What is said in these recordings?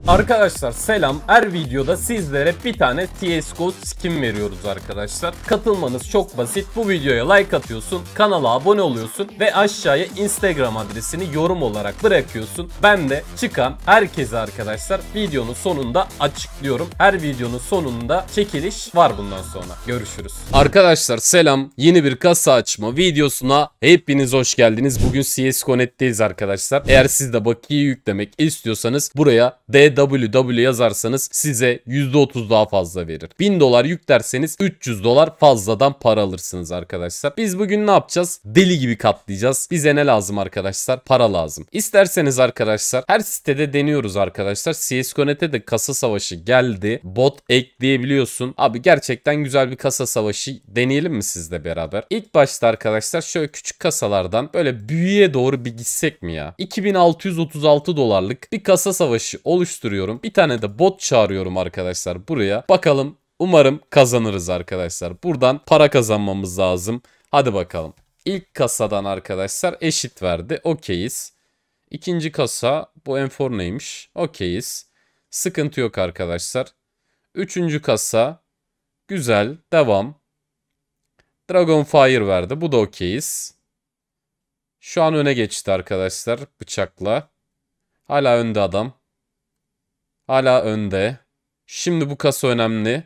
Arkadaşlar selam. Her videoda sizlere bir tane CSGO skin veriyoruz arkadaşlar. Katılmanız çok basit. Bu videoya like atıyorsun, kanala abone oluyorsun ve aşağıya Instagram adresini yorum olarak bırakıyorsun. Ben de çıkan herkese arkadaşlar videonun sonunda açıklıyorum. Her videonun sonunda çekiliş var bundan sonra. Görüşürüz. Arkadaşlar selam. Yeni bir kasa açma videosuna hepiniz hoş geldiniz. Bugün CSGO.net'teyiz arkadaşlar. Eğer siz de bakiye yüklemek istiyorsanız buraya DWW yazarsanız size %30 daha fazla verir. 1000 dolar yüklerseniz 300 dolar fazladan para alırsınız arkadaşlar. Biz bugün ne yapacağız? Deli gibi katlayacağız. Bize ne lazım arkadaşlar? Para lazım. İsterseniz arkadaşlar her sitede deniyoruz arkadaşlar. CSGO.net'e de kasa savaşı geldi. Bot ekleyebiliyorsun. Abi gerçekten güzel bir kasa savaşı deneyelim mi sizle beraber? İlk başta arkadaşlar şöyle küçük kasalardan böyle büyüğe doğru bir gitsek mi ya? 2636 dolarlık bir kasa savaşı oluşturuyorum. Bir tane de bot çağırıyorum arkadaşlar buraya. Bakalım, umarım kazanırız arkadaşlar. Buradan para kazanmamız lazım. Hadi bakalım. İlk kasadan arkadaşlar eşit verdi. Okeyiz. İkinci kasa bu enfor neymiş? Okeyiz. Sıkıntı yok arkadaşlar. Üçüncü kasa güzel. Devam. Dragonfire verdi. Bu da okeyiz. Şu an öne geçti arkadaşlar bıçakla. Hala önde adam. Hala önde. Şimdi bu kasa önemli.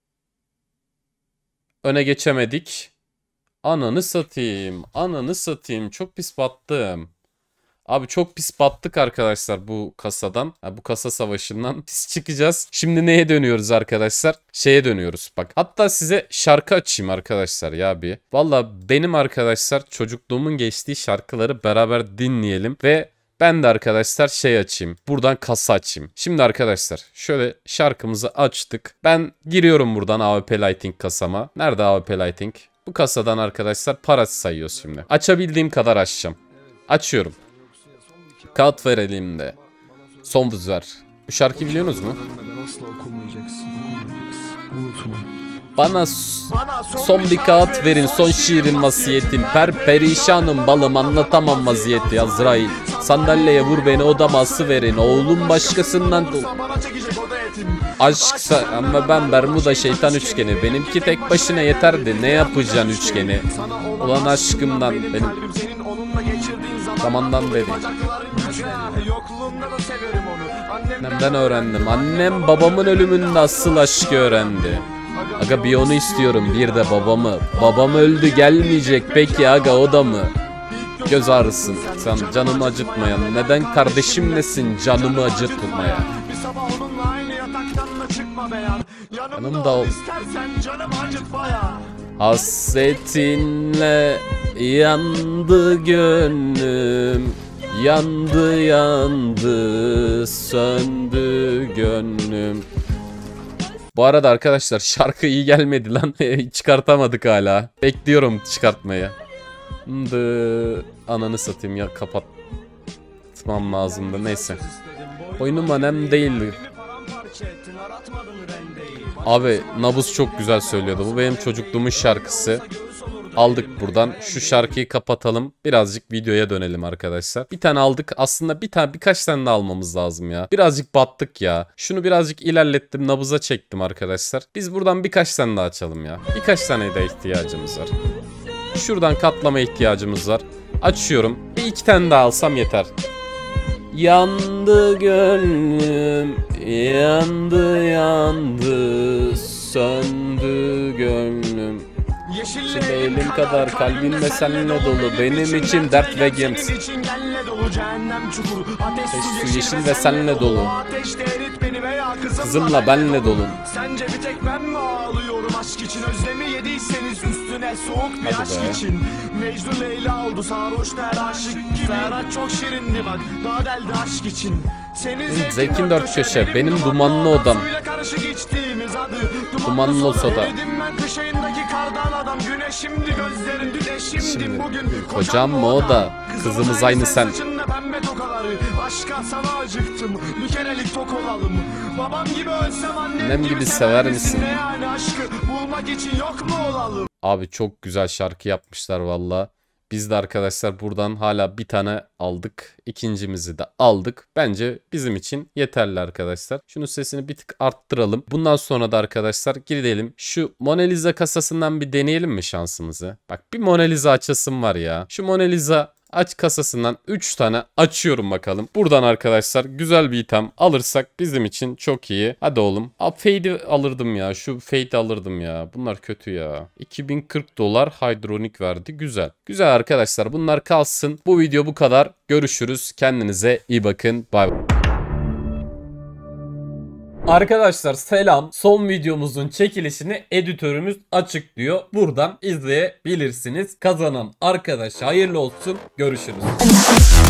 Öne geçemedik. Ananı satayım. Ananı satayım. Çok pis battım. Abi çok pis battık arkadaşlar bu kasadan. Bu kasa savaşından pis çıkacağız. Şimdi neye dönüyoruz arkadaşlar? Şeye dönüyoruz bak. Hatta size şarkı açayım arkadaşlar ya bir. Valla benim arkadaşlar çocukluğumun geçtiği şarkıları beraber dinleyelim. Ve ben de arkadaşlar şey açayım. Buradan kasa açayım. Şimdi arkadaşlar şöyle şarkımızı açtık. Ben giriyorum buradan AWP Lighting kasama. Nerede AWP Lighting? Bu kasadan arkadaşlar para sayıyoruz şimdi. Açabildiğim kadar açacağım. Açıyorum. Kağıt ver elimde. Son buz ver. Bu şarkıyı biliyorsunuz mu? Bana son bir kağıt verin, son şiirin vasiyetim. Perişanım balım, anlatamam vaziyeti. Azrail sandalyeye vur beni, odama ası verin. Oğlum başkasından aşksa ama ben Bermuda şeytan üçgeni. Benimki tek başına yeterdi, ne yapacaksın üçgeni? Ulan aşkımdan benim zamandan beri. Annemden öğrendim. Annem babamın ölümünde asıl aşkı öğrendi. Aga bir onu istiyorum, bir de babamı. Babam öldü gelmeyecek, peki aga o da mı? Göz ağrısın sen canımı acıtmayan. Neden kardeşimlesin canımı acıtmaya? Yanımda ol. Hasretinle yandı gönlüm. Yandı yandı söndü gönlüm. Bu arada arkadaşlar şarkı iyi gelmedi lan. Çıkartamadık hala. Bekliyorum çıkartmayı. Ananı satayım ya, kapatmam lazımdı, neyse. Oyunum önemli değildi. Abi Nabız çok güzel söylüyordu. Bu benim çocukluğumun şarkısı. Aldık buradan. Şu şarkıyı kapatalım. Birazcık videoya dönelim arkadaşlar. Bir tane aldık. Aslında birkaç tane de almamız lazım ya. Birazcık battık ya. Şunu birazcık ilerlettim. Nabıza çektim arkadaşlar. Biz buradan birkaç tane daha açalım ya. Birkaç tane de ihtiyacımız var. Şuradan katlama ihtiyacımız var. Açıyorum. Bir iki tane daha alsam yeter. Yandı gönlüm. Yandı yandı. Söndü gönlüm. Şimdi elim kadar kalbimle seninle dolu. Benim için dert ve gem. Su yeşil ve seninle dolu. Kızımla benle dolun. Sence bir tek ben mi ağlıyorum aşk için? Özlemi yediyseniz üstüne soğuk bir aşk için. Mecnun Leyla oldu sarhoş her aşık gibi. Ferhat çok şirindi bak, daha deldi aşk için. Zevkin dört köşe, benim dumanlı odam. Dumanlı olsa da. Şimdi kocam mı o da? Kızımız aynı sen. Annem gibi sever misin? Abi çok güzel şarkı yapmışlar valla. Biz de arkadaşlar buradan hala bir tane aldık. İkincimizi de aldık. Bence bizim için yeterli arkadaşlar. Şunun sesini bir tık arttıralım. Bundan sonra da arkadaşlar gidelim. Şu Mona Lisa kasasından bir deneyelim mi şansımızı? Bak bir Mona Lisa açasım var ya. Şu Mona Lisa aç kasasından 3 tane açıyorum bakalım. Buradan arkadaşlar güzel bir item alırsak bizim için çok iyi. Hadi oğlum. Fade'i alırdım ya. Şu Fade'i alırdım ya. Bunlar kötü ya. 2040 dolar hidronik verdi. Güzel. Güzel arkadaşlar. Bunlar kalsın. Bu video bu kadar. Görüşürüz. Kendinize iyi bakın. Bay bay. Arkadaşlar selam. Son videomuzun çekilişini editörümüz açıklıyor. Buradan izleyebilirsiniz. Kazanan arkadaş hayırlı olsun. Görüşürüz.